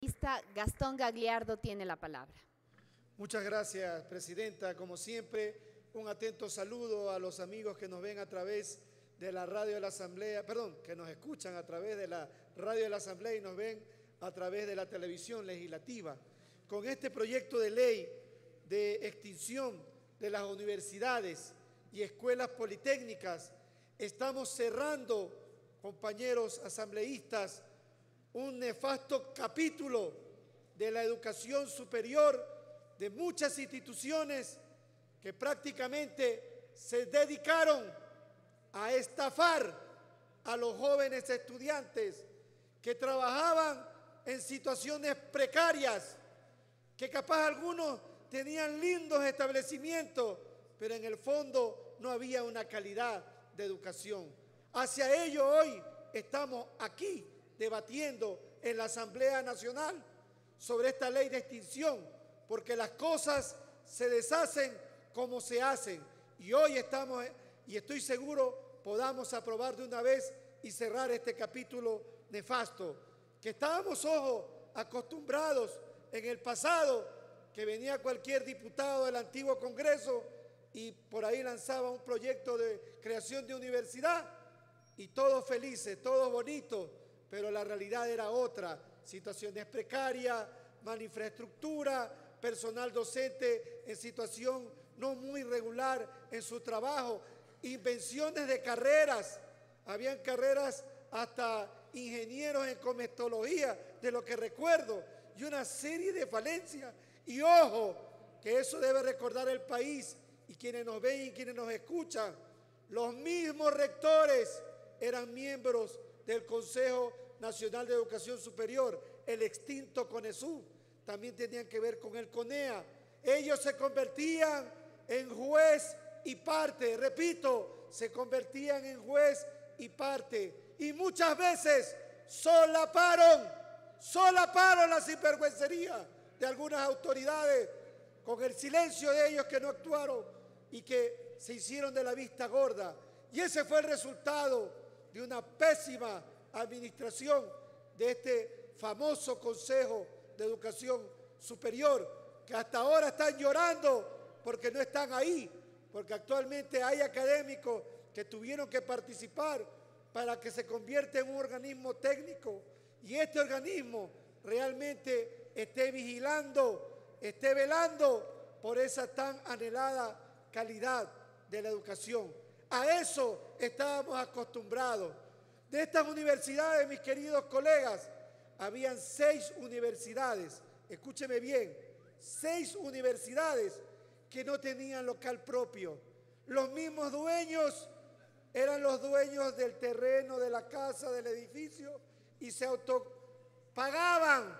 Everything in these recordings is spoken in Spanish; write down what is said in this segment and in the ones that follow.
Gastón Gagliardo tiene la palabra. Muchas gracias, Presidenta. Como siempre, un atento saludo a los amigos que nos ven a través de la radio de la Asamblea, que nos escuchan a través de la radio de la Asamblea y nos ven a través de la televisión legislativa. Con este proyecto de ley de extinción de las universidades y escuelas politécnicas, estamos cerrando, compañeros asambleístas, un nefasto capítulo de la educación superior de muchas instituciones que prácticamente se dedicaron a estafar a los jóvenes estudiantes que trabajaban en situaciones precarias, que capaz algunos tenían lindos establecimientos, pero en el fondo no había una calidad de educación. Hacia ello hoy estamos aquí debatiendo en la Asamblea Nacional sobre esta ley de extinción, porque las cosas se deshacen como se hacen, y hoy estamos, y estoy seguro, podamos aprobar de una vez y cerrar este capítulo nefasto, que estábamos, ojo, acostumbrados en el pasado, que venía cualquier diputado del antiguo Congreso y por ahí lanzaba un proyecto de creación de universidad, y todos felices, todos bonitos, pero la realidad era otra: situaciones precarias, mala infraestructura, personal docente en situación no muy regular en su trabajo, invenciones de carreras, habían carreras hasta ingenieros en comestología, de lo que recuerdo, y una serie de falencias. Y ojo, que eso debe recordar el país y quienes nos ven y quienes nos escuchan, los mismos rectores eran miembros del Consejo Nacional de Educación Superior, el extinto CONESUB, también tenían que ver con el CONEA. Ellos se convertían en juez y parte, repito, se convertían en juez y parte, y muchas veces solaparon la sinvergüencería de algunas autoridades con el silencio de ellos que no actuaron y que se hicieron de la vista gorda. Y ese fue el resultado de una pésima administración de este famoso Consejo de Educación Superior, que hasta ahora están llorando porque no están ahí, porque actualmente hay académicos que tuvieron que participar para que se convierta en un organismo técnico, y este organismo realmente esté vigilando, esté velando por esa tan anhelada calidad de la educación. A eso estábamos acostumbrados. De estas universidades, mis queridos colegas, habían 6 universidades, escúcheme bien, 6 universidades que no tenían local propio. Los mismos dueños eran los dueños del terreno, de la casa, del edificio, y se autopagaban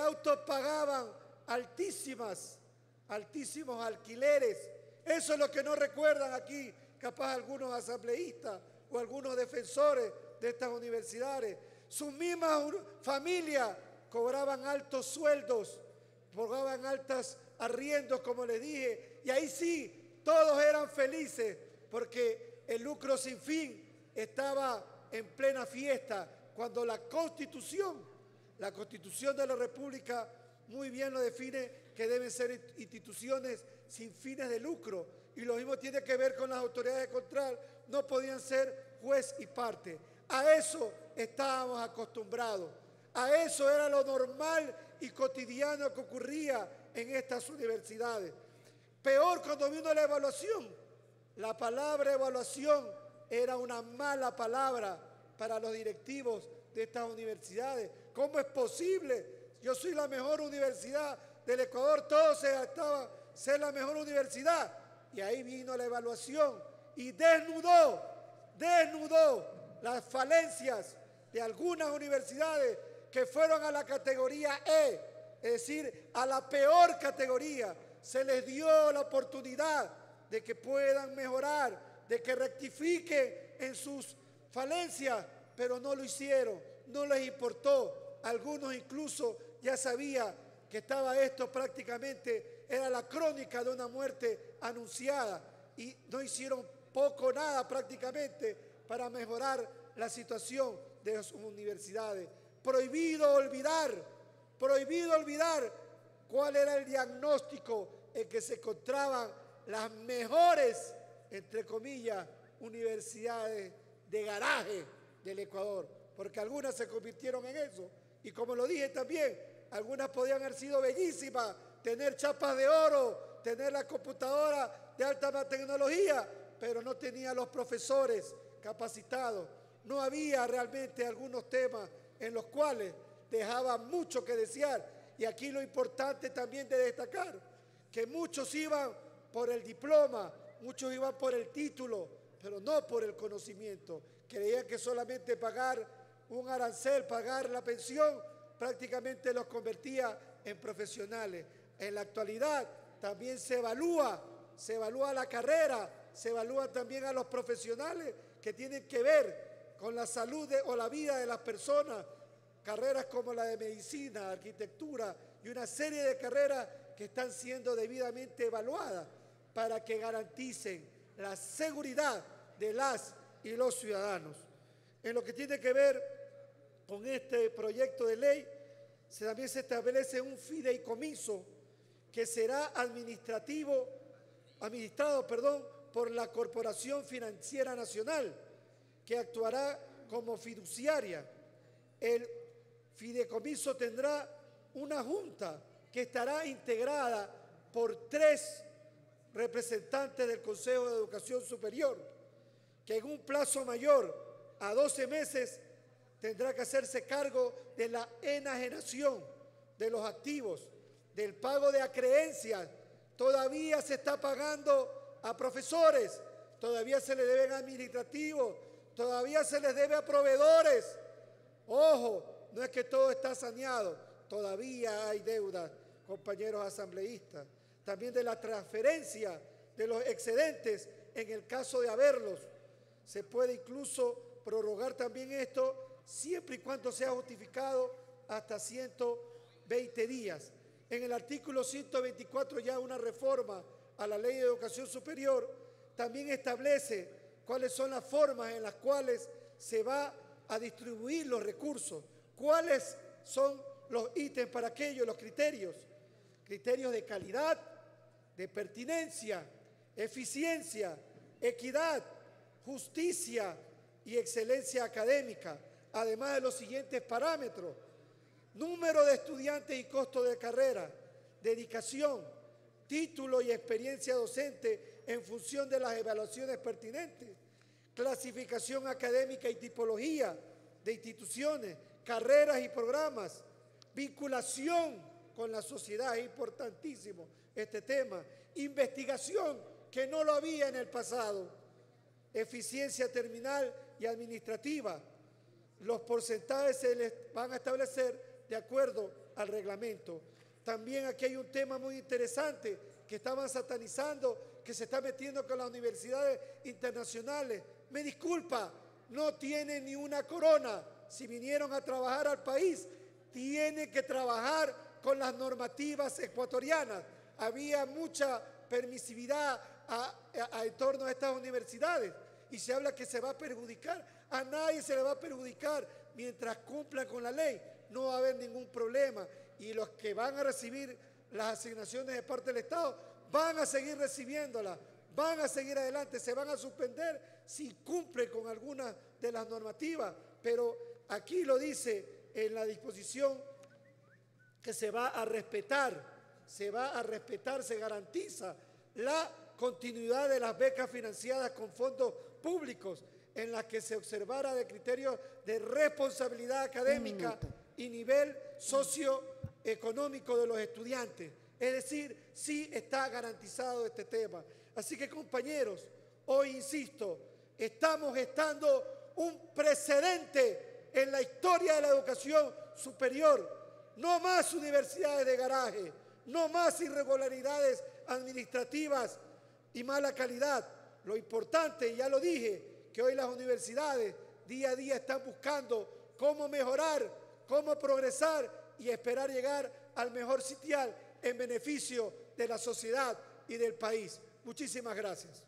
altísimos alquileres. Eso es lo que no recuerdan aquí, capaz algunos asambleístas o algunos defensores de estas universidades. Sus mismas familias cobraban altos sueldos, cobraban altos arriendos, como les dije, y ahí sí, todos eran felices, porque el lucro sin fin estaba en plena fiesta, cuando la Constitución de la República muy bien lo define, que deben ser instituciones sin fines de lucro, y lo mismo tiene que ver con las autoridades de control, no podían ser juez y parte. A eso estábamos acostumbrados, a eso era lo normal y cotidiano que ocurría en estas universidades. Peor cuando vino la evaluación. La palabra evaluación era una mala palabra para los directivos de estas universidades. ¿Cómo es posible? Yo soy la mejor universidad del Ecuador, todos se estaban ser la mejor universidad. Y ahí vino la evaluación y desnudó las falencias de algunas universidades que fueron a la categoría E, es decir, a la peor categoría. Se les dio la oportunidad de que puedan mejorar, de que rectifiquen en sus falencias, pero no lo hicieron, no les importó. Algunos incluso ya sabían que estaba esto prácticamente, era la crónica de una muerte anunciada, y no hicieron poco o nada prácticamente para mejorar la situación de las universidades. Prohibido olvidar Prohibido olvidar cuál era el diagnóstico en que se encontraban las mejores, entre comillas, universidades de garaje del Ecuador, porque algunas se convirtieron en eso. Y como lo dije también, algunas podían haber sido bellísimas, tener chapas de oro, tener la computadora de alta tecnología, pero no tenían los profesores capacitados. No había realmente algunos temas en los cuales dejaban mucho que desear. Y aquí lo importante también de destacar, que muchos iban por el diploma, muchos iban por el título, pero no por el conocimiento. Creían que solamente pagar un arancel, pagar la pensión, prácticamente los convertía en profesionales. En la actualidad también se evalúa la carrera, se evalúa también a los profesionales que tienen que ver con la salud o la vida de las personas. Carreras como la de medicina, arquitectura y una serie de carreras que están siendo debidamente evaluadas para que garanticen la seguridad de las y los ciudadanos. En lo que tiene que ver con este proyecto de ley, también se establece un fideicomiso que será administrado por la Corporación Financiera Nacional, que actuará como fiduciaria. El fideicomiso tendrá una junta que estará integrada por 3 representantes del Consejo de Educación Superior, que en un plazo mayor a 12 meses tendrá que hacerse cargo de la enajenación de los activos, del pago de acreencias. Todavía se está pagando a profesores, todavía se le deben a administrativos, todavía se les debe a proveedores. Ojo, no es que todo está saneado, todavía hay deudas, compañeros asambleístas. También de la transferencia de los excedentes en el caso de haberlos. Se puede incluso prorrogar también esto siempre y cuando sea justificado hasta 120 días. En el artículo 124, ya una reforma a la Ley de Educación Superior, también establece cuáles son las formas en las cuales se va a distribuir los recursos, cuáles son los ítems para aquello, los criterios de calidad, de pertinencia, eficiencia, equidad, justicia y excelencia académica, además de los siguientes parámetros: número de estudiantes y costo de carrera, dedicación, título y experiencia docente en función de las evaluaciones pertinentes, clasificación académica y tipología de instituciones, carreras y programas, vinculación con la sociedad, es importantísimo este tema, investigación, que no lo había en el pasado, eficiencia terminal y administrativa. Los porcentajes se les van a establecer de acuerdo al reglamento. También aquí hay un tema muy interesante que estaban satanizando, que se está metiendo con las universidades internacionales. Me disculpa, no tienen ni una corona. Si vinieron a trabajar al país, tienen que trabajar con las normativas ecuatorianas. Había mucha permisividad en torno a estas universidades y se habla que se va a perjudicar. A nadie se le va a perjudicar mientras cumplan con la ley. No va a haber ningún problema. Y los que van a recibir las asignaciones de parte del Estado van a seguir recibiéndolas, van a seguir adelante, se van a suspender si cumplen con algunas de las normativas. Pero aquí lo dice en la disposición que se va a respetar, se garantiza la continuidad de las becas financiadas con fondos públicos en las que se observara de criterios de responsabilidad académica y nivel socioeconómico de los estudiantes. Es decir, sí está garantizado este tema. Así que, compañeros, hoy insisto, estamos gestando un precedente en la historia de la educación superior. No más universidades de garaje, no más irregularidades administrativas y mala calidad. Lo importante, ya lo dije, que hoy las universidades día a día están buscando cómo mejorar, cómo progresar y esperar llegar al mejor sitial en beneficio de la sociedad y del país. Muchísimas gracias.